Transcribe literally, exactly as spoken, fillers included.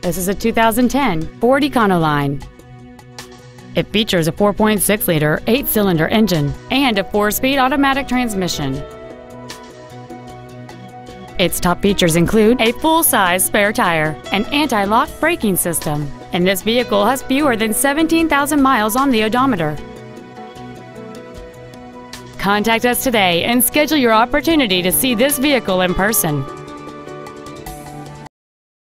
This is a two thousand ten Ford Econoline. It features a four point six liter eight-cylinder engine and a four-speed automatic transmission. Its top features include a full-size spare tire, an anti-lock braking system, and this vehicle has fewer than seventeen thousand miles on the odometer. Contact us today and schedule your opportunity to see this vehicle in person.